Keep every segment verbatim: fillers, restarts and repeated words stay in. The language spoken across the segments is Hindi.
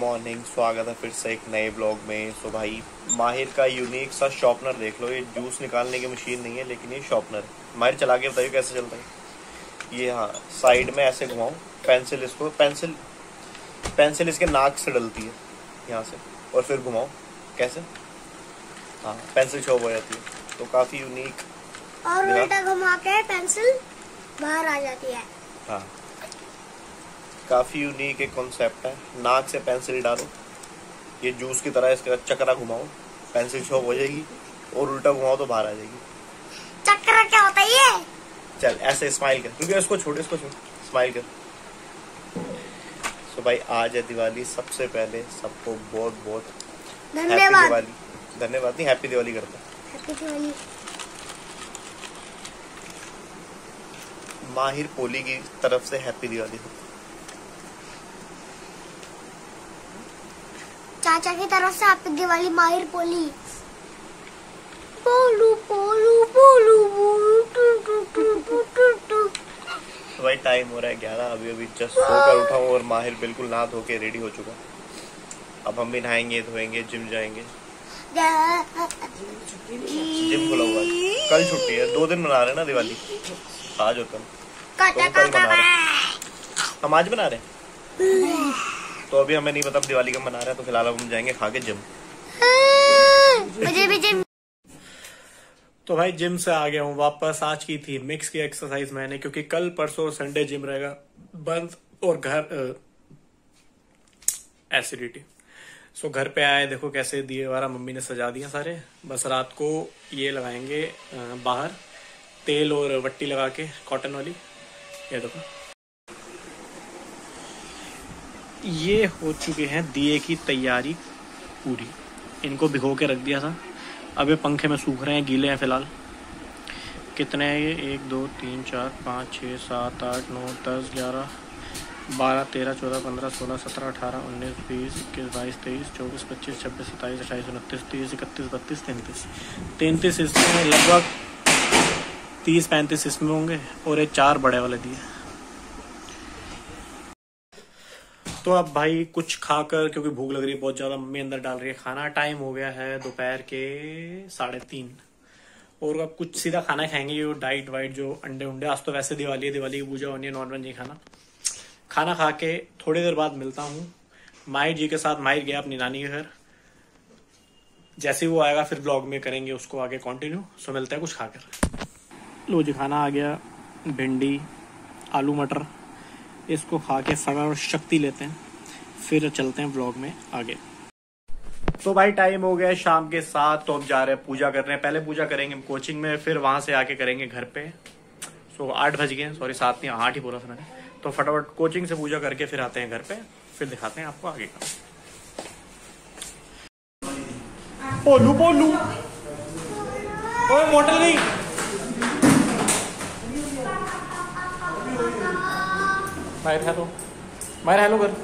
मॉर्निंग, स्वागत है फिर से एक नए ब्लॉग में। सो भाई माहिर का यूनिक सा शॉर्पनर देख लो। ये जूस निकालने की मशीन नहीं है लेकिन ये शॉर्पनर है। माहिर चला के बताइए कैसे चलता है ये। हाँ, साइड में ऐसे घुमाओ, पेंसिल इसको पेंसिल पेंसिल इसके नाक से डलती है यहाँ से, और फिर घुमाओ कैसे। हाँ, पेंसिल शॉर्प हो जाती है। तो काफ़ी यूनिक, और उल्टा घुमा के पेंसिल बाहर आ जाती है। हाँ, काफ़ी यूनिक एक कॉन्सेप्ट है। नाक से पेंसिल डालो, ये जूस की तरह इसका चक्रा घुमाओ, पेंसिल शॉर्प हो जाएगी, और उल्टा घुमाओ तो बाहर आ जाएगी। चक्रा क्या होता है ये? चल ऐसे स्माइल कर, क्योंकि इसको छोड़ इसको छोड़ स्माइल कर। सो भाई आज है दिवाली। सबसे पहले सबको बहुत बहुत धन्यवाद। दिवाली धन्यवाद नहीं, हैप्पी दिवाली करता है। हैप्पी दिवाली। माहिर पोली की तरफ से हैप्पी दिवाली। चाचा की तरफ से हैप्पी दिवाली। माहिर पोली पोलू पोलू पोलू पोलू। तो भाई टाइम हो रहा है ग्यारह। अभी अभी जस्ट सोकर उठा हूँ और माहिर बिल्कुल नहा धो के रेडी हो चुका। अब हम भी नहाएंगे, धोएंगे, जिम जाएंगे। जिम खुला हुआ है, कल छुट्टी है। दो दिन मना रहे ना दिवाली, आज और कल। तो कल मना रहे, हम आज मना रहे। तो अभी हमें नहीं पता दिवाली का मना रहे हैं। तो फिलहाल हम जाएंगे खा के जिम। मुझे भी जिम। तो भाई जिम से आ गया हूँ वापस। आज की थी मिक्स की एक्सरसाइज मैंने, क्योंकि कल परसों संडे जिम रहेगा बंद, और घर एसिडिटी। सो घर पे आए, देखो कैसे दिए वारा मम्मी ने सजा दिया सारे। बस रात को ये लगाएंगे बाहर तेल और वट्टी लगा के, कॉटन वाली। ये देखो, ये हो चुके हैं दिए की तैयारी पूरी। इनको भिगो के रख दिया था, अब ये पंखे में सूख रहे हैं, गीले हैं फिलहाल। कितने हैं ये? एक दो तीन चार पाँच छः सात आठ नौ दस ग्यारह बारह तेरह चौदह पंद्रह सोलह सत्रह अठारह उन्नीस बीस इक्कीस बाईस तेईस चौबीस पच्चीस छब्बीस सत्ताईस अट्ठाईस उनतीस तीस इकतीस बत्तीस तैंतीस तैंतीस इसमें लगभग तीस पैंतीस इसमें होंगे, और ये चार बड़े वाले दिए। तो अब भाई कुछ खाकर, क्योंकि भूख लग रही है बहुत ज्यादा, मम्मी अंदर डाल रही है खाना। टाइम हो गया है दोपहर के साढ़े तीन, और अब कुछ सीधा खाना खाएंगे। ये डाइट वाइट जो अंडे उंडे, आज तो वैसे दिवाली है, दिवाली की पूजा होनी है, नॉनवेज नहीं खाना। खाना खा के थोड़ी देर बाद मिलता हूँ माहिर जी के साथ। माहिर गया अपनी नानी के घर, जैसे ही वो आएगा फिर ब्लॉग में करेंगे उसको आगे कंटिन्यू। सो मिलते हैं कुछ खाकर। लो जी, खाना आ गया। भिंडी आलू मटर, इसको खा के फटाफट शक्ति लेते हैं, फिर चलते हैं ब्लॉग में आगे। तो भाई टाइम हो गया शाम के सात। तो अब जा रहे हैं पूजा करने। पहले पूजा करेंगे कोचिंग में, फिर वहां से आके करेंगे घर पे। सो आठ बज गए, सॉरी सात नहीं आठ ही बोला था मैंने। तो फटाफट कोचिंग से पूजा करके फिर आते हैं घर पे, फिर दिखाते हैं आपको आगे का। पोलू पोलू ओए मोटर नहीं। माहिर हेलो, माहिर हेलो कर।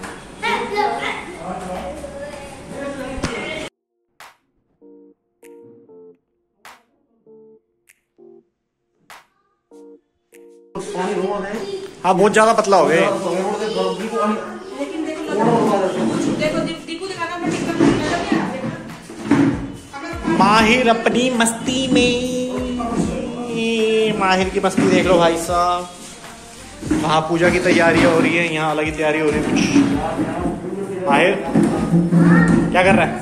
हाँ बहुत ज्यादा पतला हो गए। माहिर अपनी मस्ती में, माहिर की मस्ती देख लो भाई साहब। वहाँ पूजा की तैयारी हो रही है, यहाँ अलग ही तैयारी हो रही है कुछ। माहिर क्या कर रहा है?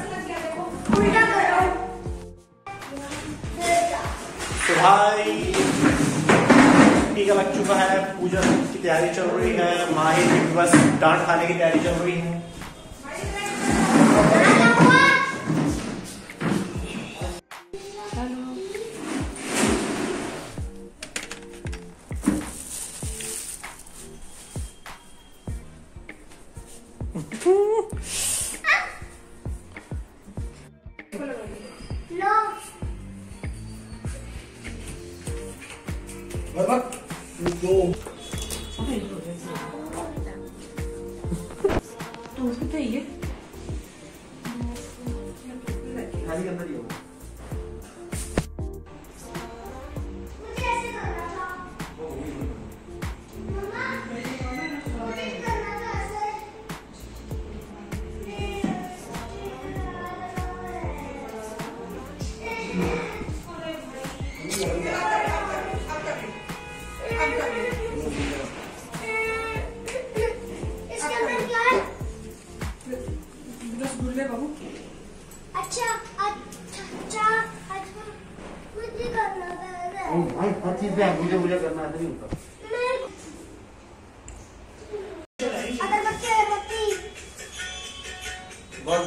तो भाई टीका लग चुका है, पूजा की तैयारी चल रही है। माहिर की बस डांट खाने की तैयारी चल रही है। तो उसको चाहिए थाली के अंदर ही होगा।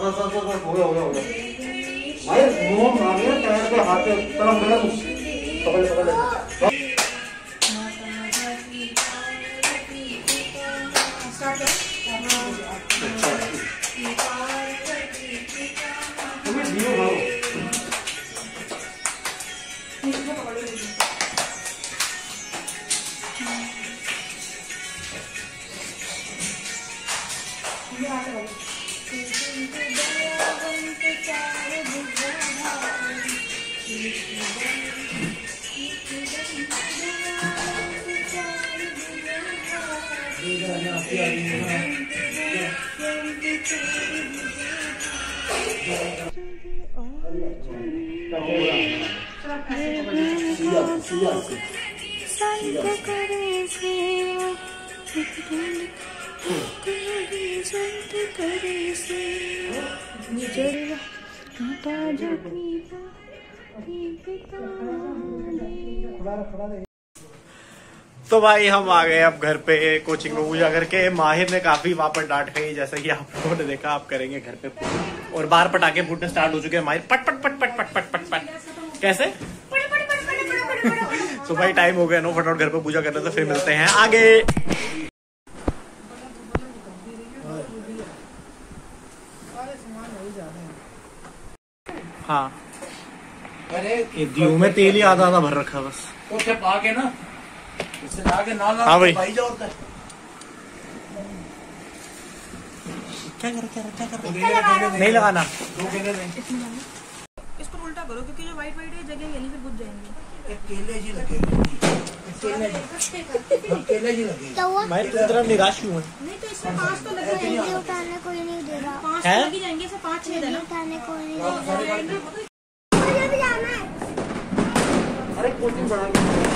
बस बस बस हो गया हो गया हो गया भाई मुंह मांगे पैर पे हाथ पे तरफ गलत पकड़ पकड़ ले तुम्हें दियो भाव तो भाई हम आ गए अब घर पे कोचिंग में पूजा करके। माहिर ने काफी वहां पर डांट खाई, जैसा कि आप लोगों ने देखा। आप करेंगे घर पे और बाहर पटाखे फूटने स्टार्ट हो चुके हैं। माहिर पट पट पट पट पट पट पट पट कैसे तो भाई टाइम हो गया नो, फटाफट घर पे पूजा करने तो फिर मिलते हैं आगे। हाँ अरे ये दीव में तेल ही आधा आधा भर रखा बस। तो पाके ना इससे लाके ना ना हाँ भाई भाई जाओ होता है क्या कर क्या क्या कर नहीं लगाना दो केले नहीं इसको उल्टा करो क्योंकि जो व्हाइट व्हाइट है जगह यहीं से बुझ जाएंगे। एक केले जी लगेगा केले जी केले जी लगेगा मैं तो इतना निराश क्यों है? नहीं तो इसमें पांच तो लग जाएंगे। उठाने कोई नहीं दे रहा पांच है? तो लग ही जाएंगे, इसमें पांच छह देना। उठाने कोई नहीं दे रहा मुझे भी जाना है। अरे कोचिंग बढ़ा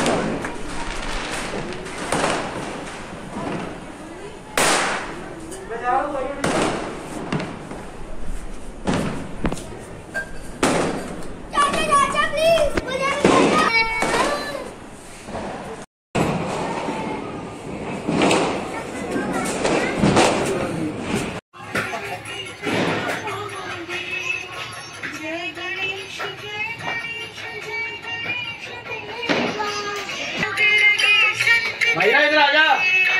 चाचा चाचा प्लीज मुझे भी जाना है। भैया इधर आ जा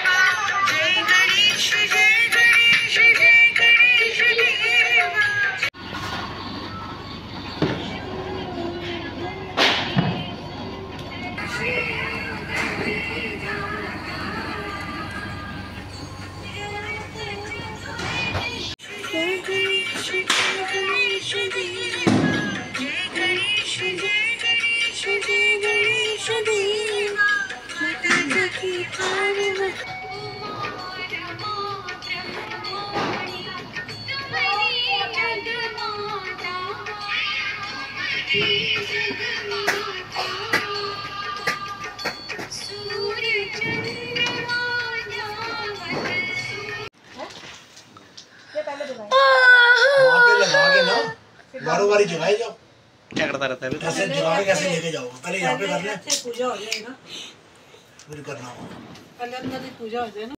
बारो बारी जगाए जाओ। क्या करता रहता है? कैसे जगा के कैसे लेके जाओ? पहले यहाँ पे कर ले पूजा हो जाए ना, फिर करना होगा। पहले अंदर की पूजा हो जाए ना।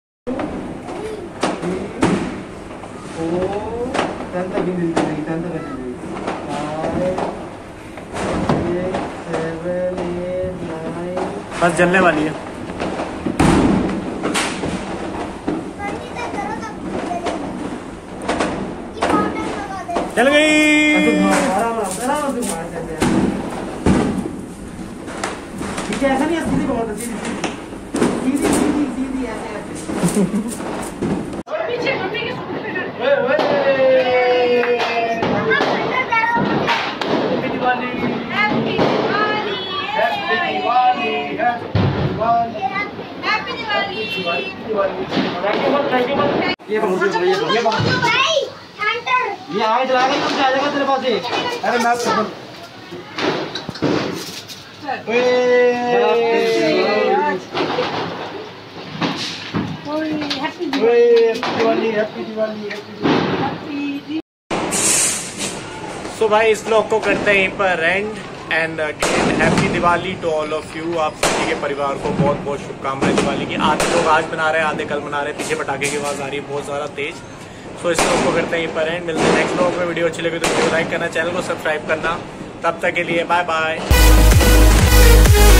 ओ तंत्र गिनती नहीं तंत्र गिनती सेवन एट नाइन बस जलने वाली है। चल गई। ऐसा नहीं सीधी बहुत है, सीधी सीधी सीधी सीधी ऐसे ऐसे पीछे मम्मी के ओए ओए happy Diwali happy Diwali happy Diwali happy Diwali happy Diwali thank you thank you. ये बहुत ये बहुत भाई हंटर ये आगे चला के तुम जाएगा तेरे पास ही। अरे मैं हैप्पी दिवाली हैप्पी दिवाली हैप्पी। सो भाई इस ब्लॉग को करते हैं यहीं पर and and again happy Diwali to all of you. आप सभी के परिवार को बहुत बहुत शुभकामनाएं दिवाली की। आधे लोग आज मना रहे हैं, आधे कल मना रहे हैं। पीछे पटाखे की आवाज आ रही है बहुत ज़्यादा तेज। तो इस लोग को करते हैं यहीं पर एंड। मिलते हैं नेक्स्ट ब्लॉग में। वीडियो अच्छी लगी तो वीडियो लाइक करना, चैनल को सब्सक्राइब करना। तब तक के लिए बाय बाय।